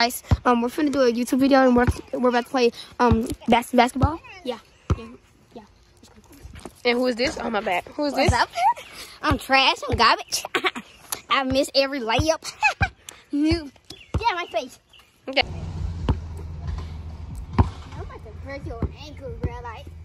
Guys, we're finna do a YouTube video and we're about to play basketball. Yeah. And who is this? Oh, my bad. Who is this? What's up? I'm trash. I'm garbage. I miss every layup. Yeah, my face. Okay. I'm about to break your ankle, bro. Like.